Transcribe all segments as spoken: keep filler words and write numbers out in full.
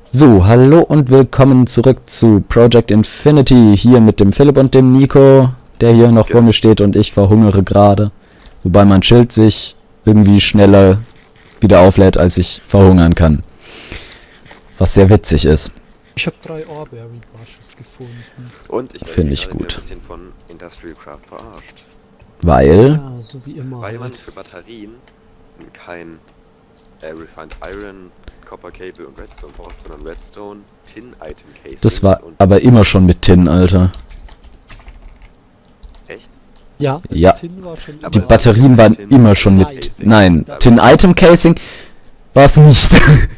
So, hallo und willkommen zurück zu Project Infinity, hier mit dem Philipp und dem Nico, der hier noch vor mir steht, und ich verhungere gerade. Wobei mein Schild sich irgendwie schneller wieder auflädt, als ich verhungern kann. Was sehr witzig ist. Ich habe drei Orberry Brushes gefunden. Und ich finde ich ein gut. bisschen von Industrial Craft verarscht. Weil? Ja, so wie immer. Weil man halt. für Batterien kein äh, Refined Iron, Copper Cable und Redstone braucht, sondern Redstone, Tin Item Casings. Das war und aber immer schon mit Tin, Alter. echt? Ja, Ja. Tin war schon Aber Die immer- Batterien waren Tin immer schon mit... Casing. Nein, Tin Item Casing war es nicht.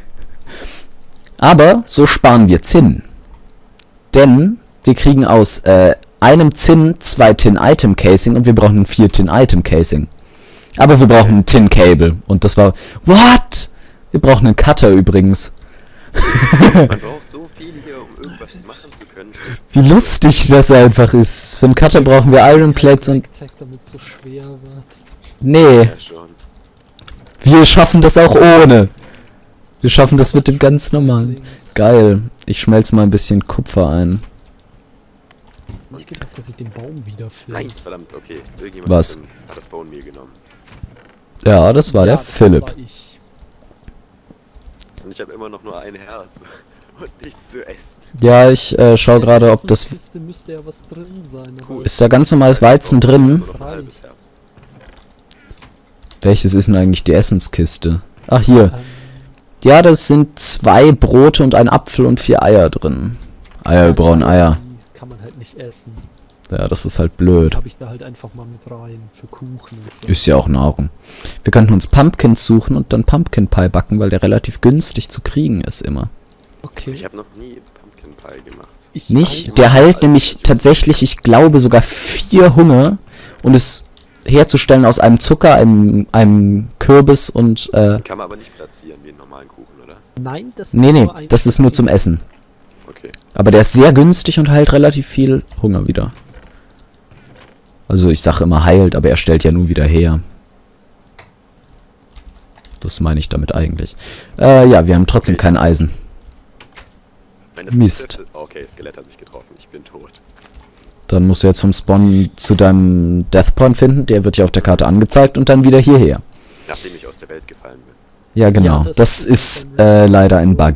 Aber so sparen wir Zinn. Denn wir kriegen aus äh, einem Zinn zwei Tin Item Casing und wir brauchen vier Tin Item Casing. Aber wir brauchen ein Tin Cable. Und das war... What? Wir brauchen einen Cutter übrigens. Man braucht so viel hier, um irgendwas machen zu können. Wie lustig das einfach ist. Für einen Cutter brauchen wir Iron Plates und... damit es so schwer wird. Nee, Ja, schon. wir schaffen das auch ohne. Wir schaffen das mit dem ganz normalen. Links. Geil. Ich schmelze mal ein bisschen Kupfer ein. Ich gedacht, dass ich den Baum wieder finde. Nein, verdammt, okay. Irgendjemand Was? Hat, den- hat das Bone Meal genommen. Ja, das war der Philipp. War ich. Und ich habe immer noch nur ein Herz. Und nichts zu essen. Ja, ich äh, schau gerade, ob das... In der Kiste müsste ja was drin sein. aber- Cool. Ist da ganz normales Weizen drin? Nur noch ein halbes Herz. Welches ist denn eigentlich die Essenskiste? Ach, hier. Ähm, Ja, das sind zwei Brote und ein Apfel und vier Eier drin. Eier, wir brauchen Eier. Die kann man halt nicht essen. Ja, das ist halt blöd. Habe ich da halt einfach mal mit rein. Für Kuchen und so. Ist ja auch Nahrung. Wir könnten uns Pumpkins suchen und dann Pumpkin Pie backen, weil der relativ günstig zu kriegen ist immer. Okay. Ich habe noch nie Pumpkin Pie gemacht. Ich Nicht? auch. Der heilt nämlich tatsächlich, ich glaube, sogar vier Hunger und ist herzustellen aus einem Zucker, einem, einem Kürbis und, äh, Kann man aber nicht platzieren wie einen normalen Kuchen, oder? Nein, das nee, ist nee, nur ein das ist nur zum Essen. Okay. Aber der ist sehr günstig und heilt relativ viel Hunger wieder. Also ich sage immer heilt, aber er stellt ja nur wieder her. Das meine ich damit eigentlich. Äh, ja, wir haben trotzdem kein Eisen. Wenn das Mist. Skelett- Okay, Skelett hat mich getroffen. Ich bin tot. Dann musst du jetzt vom Spawn zu deinem Death Point finden. Der wird ja auf der Karte angezeigt und dann wieder hierher. Nachdem ich aus der Welt gefallen bin. Ja, genau. Ja, das das ist ist äh, leider ein Bug.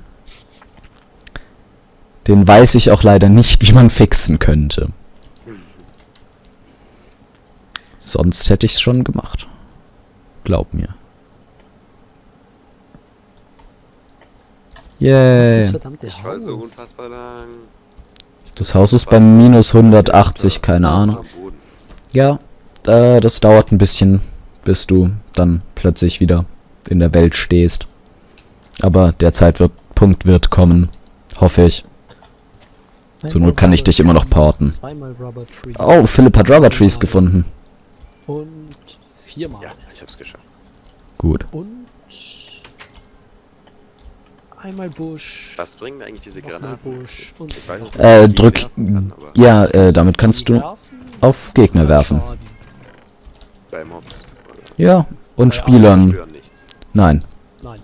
Den weiß ich auch leider nicht, wie man fixen könnte. Sonst hätte ich es schon gemacht. Glaub mir. Das Yay. verdammte Ich Haus. fall so unfassbar lang. Das Haus ist bei minus hundertachtzig, keine Ahnung. Am Boden. Ja, äh, das dauert ein bisschen, bis du dann plötzlich wieder in der Welt stehst. Aber der Zeitpunkt wird kommen, hoffe ich. Zur Not kann ich dich immer noch porten. Zweimal Rubber Tree. Oh, Philipp hat Rubber Trees gefunden. Und viermal. Ja, ich hab's geschafft. Gut. Und einmal Busch. Was bringen mir eigentlich diese Nochmal Granaten? Busch. Und Ich weiß jetzt Äh, wie ich drück... werfen kann, aber Ja, äh, damit kannst du werfen, auf Gegner werfen. Schaden. bei Mobs. oder? Ja, und Ja, Spielern. Zerstören nichts. Nein, Nein.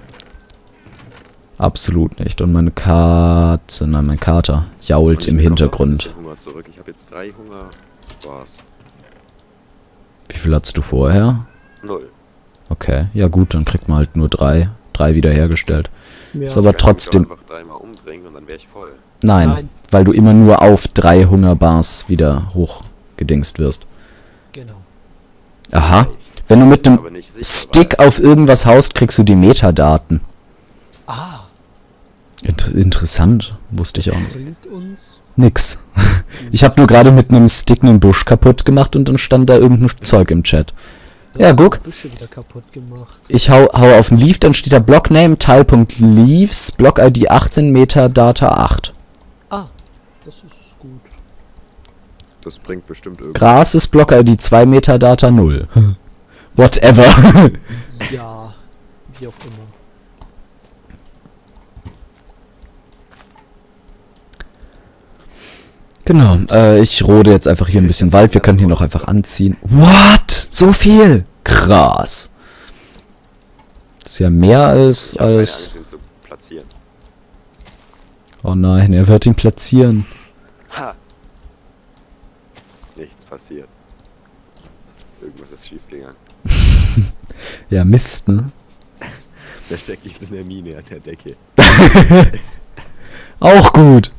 absolut nicht. Und meine Karte, nein, mein Kater jault Und ich im bekomme noch ein Hintergrund. bisschen Hunger zurück. Ich habe jetzt drei Hunger. Bars. Wie viel hattest du vorher? Null. Okay, ja gut, dann kriegt man halt nur drei. Drei wiederhergestellt. Ja. Ist aber Ich kann mich trotzdem... auch einfach dreimal umbringen und dann wäre ich voll. Nein, Nein. weil du immer nur auf drei Hungerbars wieder hochgedingst wirst. Genau. Aha. Wenn du mit dem Aber nicht sicher, Stick auf irgendwas haust, kriegst du die Metadaten. Ah, Inter interessant. Wusste ich auch nicht. bringt uns. Nix. Ich habe nur gerade mit einem Stick einen Busch kaputt gemacht und dann stand da irgendein Zeug im Chat. Ja, guck. Büsche wieder kaputt gemacht. Ich hau, hau auf ein Leaf, dann steht da Blockname, Teil.leaves, Block-I D achtzehn, Metadata acht. Ah, das ist gut. Das bringt bestimmt irgendwas. Gras ist Block-I D zwei, Metadata null. Whatever. Ja, wie auch immer. Genau, äh, ich rode jetzt einfach hier ein bisschen Wald. Wir können hier noch einfach anziehen. What? So viel? Krass. Das ist ja mehr als... Ich habe keine als Angst, ihn zu platzieren. Oh nein, er wird ihn platzieren. Ha! Nichts passiert. Irgendwas ist schief gegangen. Ja, Mist, ne? Der steckt jetzt in der Mine an der Decke. Auch gut.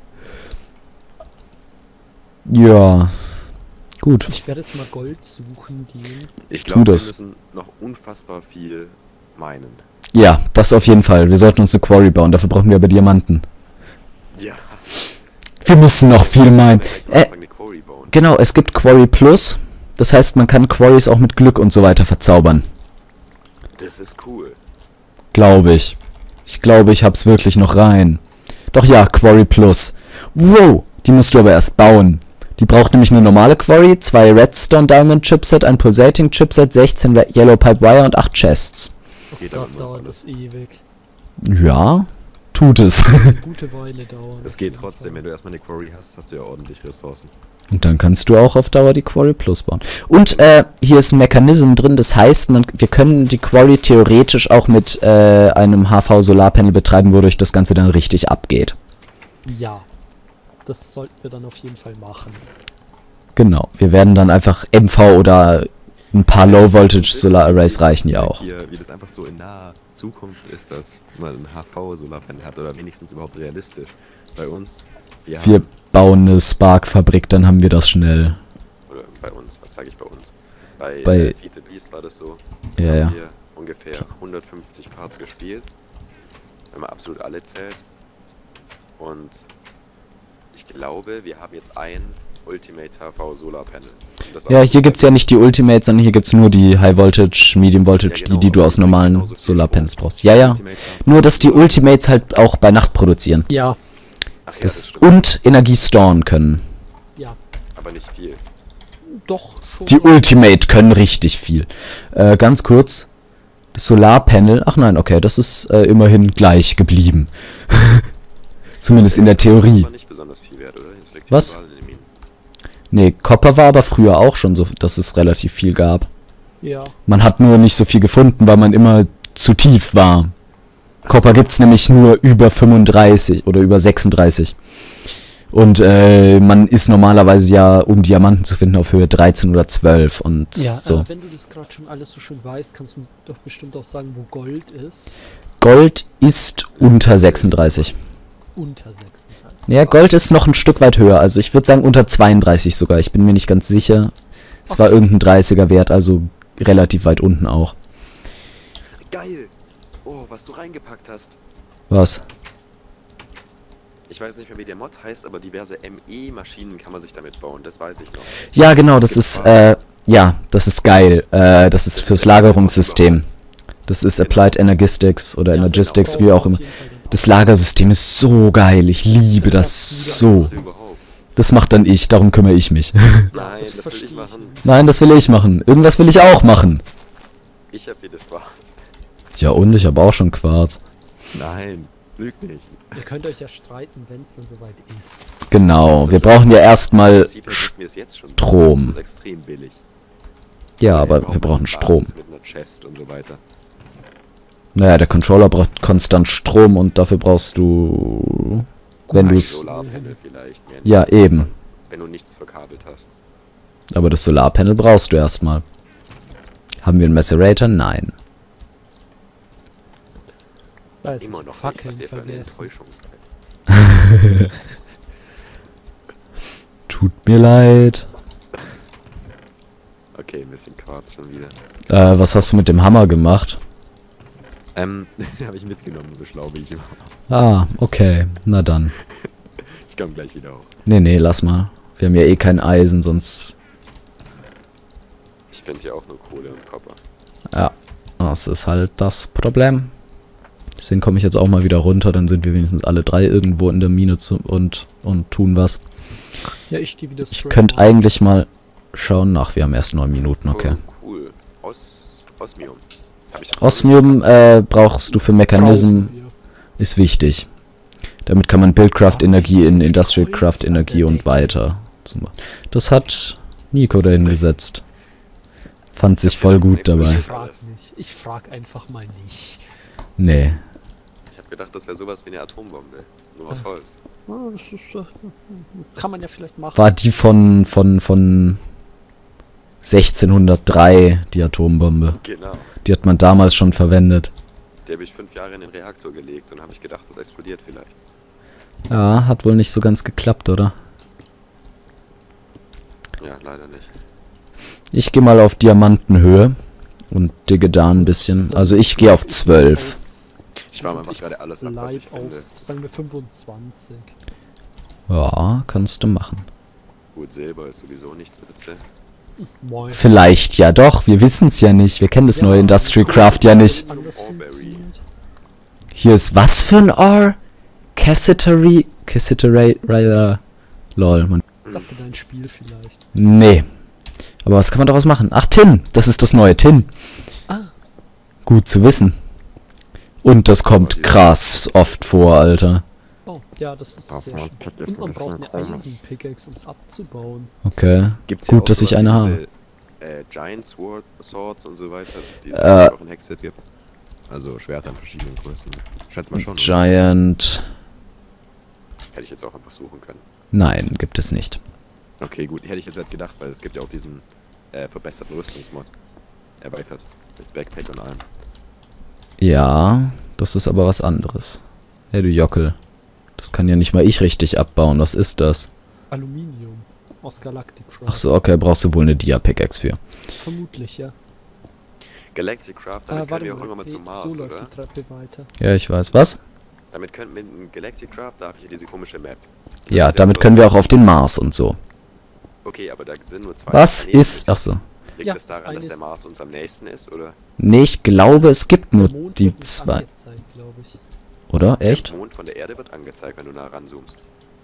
Ja. Gut. Ich werde jetzt mal Gold suchen gehen. Ich Tu glaube, wir das. müssen noch unfassbar viel meinen. Ja, das auf jeden Fall. Wir sollten uns eine Quarry bauen, dafür brauchen wir aber Diamanten. Ja. Wir müssen noch viel meinen. Vielleicht mal Äh, anfangen, eine Quarry bauen. genau, es gibt Quarry Plus. Das heißt, man kann Quarries auch mit Glück und so weiter verzaubern. Das ist cool. Glaube ich. Ich glaube, ich hab's wirklich noch rein. Doch ja, Quarry Plus. Wow, die musst du aber erst bauen. Die braucht nämlich eine normale Quarry, zwei Redstone Diamond Chipset, ein Pulsating Chipset, sechzehn Re- Yellow Pipe Wire und acht Chests. Geht Da aber nur dauert alles. das ewig. Ja, tut es. Eine gute Weile dauern. Es auf geht jeden trotzdem, Fall. wenn du erstmal eine Quarry hast, hast du ja ordentlich Ressourcen. Und dann kannst du auch auf Dauer die Quarry Plus bauen. Und äh, hier ist ein Mechanism drin, das heißt, man, wir können die Quarry theoretisch auch mit äh, einem H V-Solarpanel betreiben, wodurch das Ganze dann richtig abgeht. Ja. Das sollten wir dann auf jeden Fall machen. Genau, wir werden dann einfach M V oder ein paar Low-Voltage-Solar-Arrays reichen ja auch. Hier, wie das einfach so in naher Zukunft ist, dass man ein H V-Solarpanel hat oder wenigstens überhaupt realistisch. Bei uns, wir, Wir haben, bauen eine Spark-Fabrik, dann haben wir das schnell. oder bei uns, was sage ich bei uns? Bei, Bei- äh, Fiete Beast war das so. Ja, haben ja. wir ungefähr hundertfünfzig Parts gespielt, wenn man absolut alle zählt. Und ich glaube, wir haben jetzt ein Ultimate H V Solarpanel. Und das Ja, auch- hier gibt's ja nicht die Ultimate, sondern hier gibt's nur die High-Voltage, Medium-Voltage, Ja, genau, die, die du aber aus die bringen normalen genauso viel Solarpanels Strom. brauchst. Ja, ja. Ultimate H V Nur, dass die Solar- Ultimates halt auch bei Nacht produzieren. Ja. Ach ja, das Das, stimmt. und Energie storen können. Ja. Aber nicht viel. Doch schon. Die Ultimate können richtig viel. Äh, ganz kurz. Das Solarpanel. Ach nein, okay, das ist äh, immerhin gleich geblieben. Zumindest in der Theorie. Das war nicht besonders viel wert, oder? Das liegt Was? überall in den Minen. Nee, Copper war aber früher auch schon so, dass es relativ viel gab. Ja. Man hat nur nicht so viel gefunden, weil man immer zu tief war. Copper gibt's nämlich nur über fünfunddreißig oder über sechsunddreißig. Und äh, man ist normalerweise ja, um Diamanten zu finden, auf Höhe dreizehn oder zwölf und Ja, so. äh, wenn du das gerade schon alles so schön weißt, kannst du doch bestimmt auch sagen, wo Gold ist. Gold ist unter sechsunddreißig. Unter sechsunddreißig. Ja, Gold ist noch ein Stück weit höher. Also ich würde sagen unter zweiunddreißig sogar. Ich bin mir nicht ganz sicher. Es war irgendein dreißiger Wert, also relativ weit unten auch. Geil! Oh, was du reingepackt hast. Was? Ich weiß nicht mehr, wie der Mod heißt, aber diverse M E-Maschinen kann man sich damit bauen. Das weiß ich noch. Ja, genau, das ist, äh, ja, das ist geil. Äh, das ist Das fürs ist Lagerungssystem. überhaupt. Das ist Applied Energistics oder Ja, Energistics, genau. wie auch immer. Auf jeden Fall den Das Lagersystem ist so geil. Ich liebe Das das ist so. das überhaupt. Das macht dann ich, darum kümmere ich mich. Nein, das das will verstehe ich ich machen. nicht. Nein, das will ich machen. Irgendwas will ich auch machen. Ich hab hier das Quarz. Ja, und ich habe auch schon Quarz. Nein, lüg nicht. Ihr könnt euch ja streiten, wenn es dann soweit ist. Genau, wir brauchen ja erstmal Im Prinzip kriegt mir es jetzt schon. Strom. Das ist extrem billig. Ja, Also, aber braucht wir man brauchen eine Strom. Basis Mit einer Chest und so weiter. Naja, der Controller braucht konstant Strom und dafür brauchst du... Wenn Ein du es... Solarpanel vielleicht. Mehr Ja, nicht. eben. Wenn du nichts verkabelt hast. Aber das Solarpanel brauchst du erstmal. Haben wir einen Macerator? Nein. Da ist Immer noch nicht, Fackeln was ihr für eine vergessen. Enttäuschung seid. Tut mir leid. Okay, ein bisschen Quarz schon wieder. Äh, was hast du mit dem Hammer gemacht? Ähm, den habe ich mitgenommen, so schlau wie ich immer. Ah, okay. Na dann. Ich komme gleich wieder hoch. Nee, nee, lass mal. Wir haben ja eh kein Eisen, sonst... Ich finde hier auch nur Kohle und Kopper. Ja, das ist halt das Problem. Deswegen komme ich jetzt auch mal wieder runter, dann sind wir wenigstens alle drei irgendwo in der Mine zu und, und tun was. Ja, ich gehe wieder Ich straight könnte on. eigentlich mal schauen. Ach, wir haben erst neun Minuten, okay. Oh, cool. Os Osmium. Hab ich Osmium äh, brauchst du für Mechanism, Brauchen wir. ist wichtig. Damit kann man Buildcraft-Energie in Industrial-Craft-Energie und weiter. zum- Das hat Nico dahin gesetzt. Fand sich voll gut dabei. Ich frag nicht. Ich frag einfach mal nicht. Nee. Ich habe gedacht, das wäre sowas wie eine Atombombe. Nur aus Holz. Ja, das ist, äh, kann man ja vielleicht machen. War die von, von, von sechzehnhundertdrei, die Atombombe. Genau. Die hat man damals schon verwendet. Die habe ich fünf Jahre in den Reaktor gelegt und habe ich gedacht, das explodiert vielleicht. Ja, hat wohl nicht so ganz geklappt, oder? Ja, leider nicht. Ich gehe mal auf Diamantenhöhe und digge da ein bisschen. Also ich gehe auf zwölf. Ich war einfach gerade alles ab, was ich Live auf, finde. sagen wir fünfundzwanzig. Ja, kannst du machen. Gut, Silber ist sowieso nichts Nütze. Moin. Vielleicht ja doch, wir wissen es ja nicht. Wir kennen das neue Industrial Craft ja nicht. Anders Orberry. funktioniert. Hier ist was für ein R? Cassitery... Cassitery... Lol, man. Ich dachte dein Spiel vielleicht. Nee. Aber was kann man daraus machen? Ach, Tin. Das ist das neue Tin. Ah, Gut zu wissen. Und das kommt krass oft vor, Alter. oh, ja, das ist Das sehr schön. Modpack ist Und ein man braucht bisschen eine komisch. Eisenpickaxe, um es abzubauen. Okay. Gibt's hier Gut, auch dass ich sowas eine wie habe. diese, Äh, Giant Sword, Swords und so weiter, die es Äh. auch in Hexit gibt. Also Schwerter in verschiedenen Größen. Schätze mal schon. oder? Giant... Hätte ich jetzt auch einfach suchen können. Nein, gibt es nicht. Okay, gut, hätte ich jetzt halt gedacht, weil es gibt ja auch diesen äh, verbesserten Rüstungsmod. Erweitert. Mit Backpack und allem. Ja, das ist aber was anderes. Hey, du Jockel. Das kann ja nicht mal ich richtig abbauen. Was ist das? Aluminium aus Galactic Craft. Ach so, okay, brauchst du wohl eine Dia-Pickaxe für. Vermutlich, ja. Galactic Craft, damit Ah, können warte wir auch mal, irgendwann mal okay, zum Mars, so läuft oder? die Treppe weiter. Ja, ich weiß. Was? Damit könnten wir in Galactic Craft, da habe ich ja diese komische Map. Das Ja, ist damit so- können wir auch auf den Mars und so. Okay, aber da sind nur zwei. Was Planeten. ist... Ach so. Liegt Ja, das daran, eine dass der ist- Mars uns am nächsten ist, oder? Nee, ich glaube, es gibt nur Der Mond die wird nicht zwei. angezeigt, glaub ich. Oder? Echt? Der Mond von der Erde wird angezeigt, wenn du nah ranzoomst.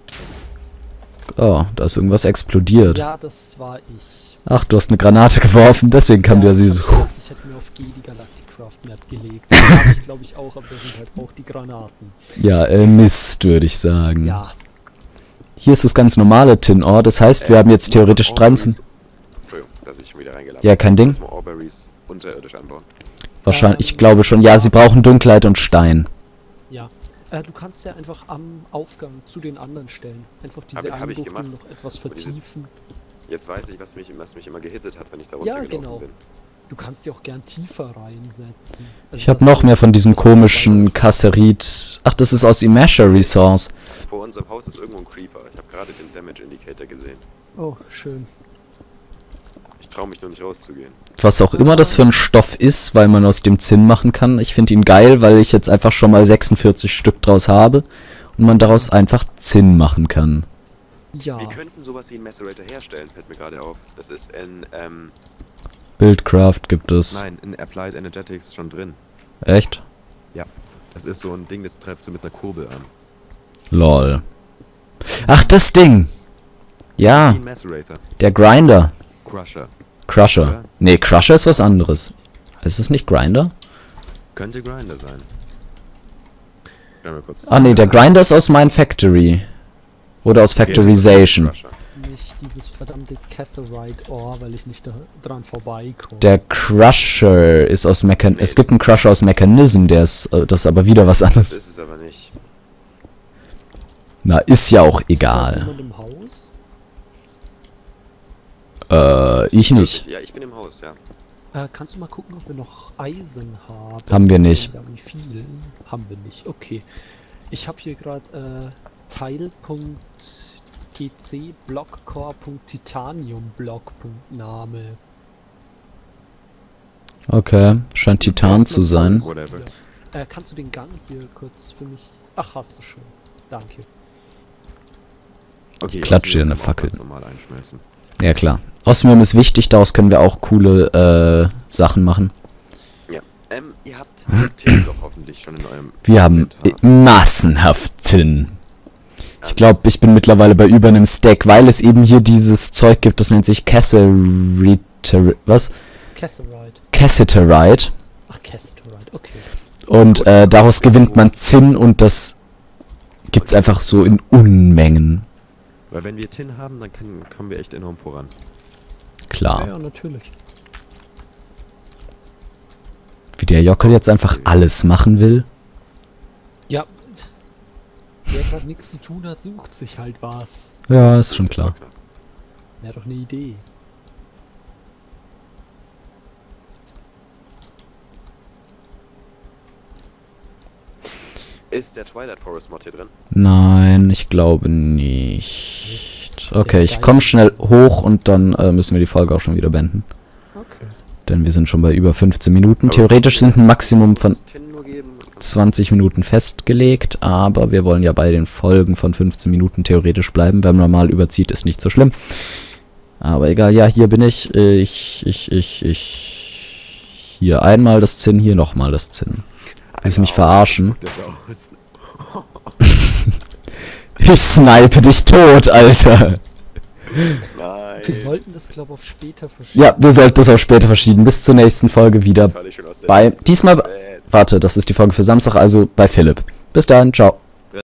Oh, da ist irgendwas explodiert. Ja, das war ich. Ach, du hast eine Granate geworfen, deswegen kam ja, der sie ich so... hab gedacht, ich hätte mir auf G die Galactic Craft Map gelegt. Das hab ich glaube ich auch, aber das sind halt auch die Granaten. Ja, äh, Mist, würde ich sagen. Ja, Hier ist das ganz normale Tin-Ore, das heißt, wir Äh, haben jetzt muss theoretisch man dreizehn... Orberries- Entschuldigung, dass ich schon wieder reingeladen Ja, kein Ding. Muss man Orberries unterirdisch anbauen. Wahrscheinlich, ich Ähm, glaube schon. Ja, sie brauchen Dunkelheit und Stein. ja. Äh, du kannst ja einfach am Aufgang zu den anderen stellen. Einfach diese Hab ich- hab ich Einbuchtung gemacht. noch etwas Aber diese- vertiefen. Jetzt weiß ich, was mich, was mich immer gehittet hat, wenn ich da Ja, runtergelaufen genau. bin. Du kannst die auch gern tiefer reinsetzen. Also Ich habe das- noch mehr von diesem komischen Kasserit... Ach, das ist aus Imaginary Source. Vor unserem Haus ist irgendwo ein Creeper. Ich habe gerade den Damage Indicator gesehen. Oh, schön. Ich traue mich nur nicht rauszugehen. Was auch immer das für ein Stoff ist, weil man aus dem Zinn machen kann. Ich finde ihn geil, weil ich jetzt einfach schon mal sechsundvierzig Stück draus habe. Und man daraus einfach Zinn machen kann. Ja. Wir könnten sowas wie ein Macerator herstellen, fällt mir gerade auf. Das ist in, ähm, Buildcraft gibt es. nein, in Applied Energetics schon drin. Echt? Das ist so ein Ding, das treibst du mit einer Kurbel an. Lol. Ach, das Ding! Ja, Wie ein Macerator. der Grinder. Crusher. Crusher. Ja. Nee, Crusher ist was anderes. Ist es nicht Grinder? Könnte Grinder sein. Schau mal kurz. Ah nee, der Grinder ist aus Mine Factory. Oder aus Factorization. Crusher. Nicht dieses verdammte Casserite Ore, weil ich nicht da dran vorbeikomme. Der Crusher ist aus Mechan... Nee. Es gibt einen Crusher aus Mechanism, der ist... Äh, das ist aber wieder was Das anderes. ist es aber nicht. Na, ist ja auch Ist da egal. jemand im Haus? Äh, ich nicht. Ja, ich bin im Haus, ja. Äh, kannst du mal gucken, ob wir noch Eisen haben? Haben wir nicht. Ja, wie viel? Haben wir nicht. Okay. Ich habe hier gerade äh, Teil.tc Blockcore.titanium-Block.name. Okay, scheint Titan zu sein. Whatever. Äh, kannst du den Gang hier kurz für mich... Ach, hast du schon. Danke. Okay, Klatsch dir Osmium eine kann man auch Fackel. ganz normal einschmeißen. Ja, klar. Osmium ist wichtig, daraus können wir auch coole äh, Sachen machen. Ähm, ihr habt Tin doch hoffentlich schon in eurem Wir haben Inventar. äh, massenhaft Tin. Ich glaube, ich bin mittlerweile bei über einem Stack, weil es eben hier dieses Zeug gibt, das nennt sich Casseriter... Was? Casserite. Cassiterite. Ach, Casserite, okay. Und äh, daraus gewinnt man Zinn und das gibt's einfach so in Unmengen. Weil wenn wir Tin haben, dann kann, kommen wir echt enorm voran. Klar. Ja, ja, natürlich. Wie der Jockel jetzt einfach alles machen will. gerade nichts zu tun hat, sucht sich halt was. Ja, ist schon klar. Wäre doch eine Idee. Ist der Twilight Forest Mod hier drin? Nein, ich glaube nicht. Okay, ich komme schnell hoch und dann äh, müssen wir die Folge auch schon wieder beenden. Okay. Denn wir sind schon bei über fünfzehn Minuten. Aber Theoretisch sind ein Maximum von das Tin nur geben? zwanzig Minuten festgelegt, aber wir wollen ja bei den Folgen von fünfzehn Minuten theoretisch bleiben. Wenn man mal überzieht, ist nicht so schlimm. Aber egal, ja, hier bin ich. Ich, ich, ich, ich. Hier einmal das Zinn, hier nochmal das Zinn. Willst du mich verarschen? Ich snipe dich tot, Alter. Nein. Wir sollten das, glaube ich, auf später verschieben. Ja, wir sollten das auf später verschieben. Bis zur nächsten Folge wieder Das war nicht schon aus der bei... letzten Diesmal... Welt. Warte, das ist die Folge für Samstag, also bei Philipp. Bis dann, ciao.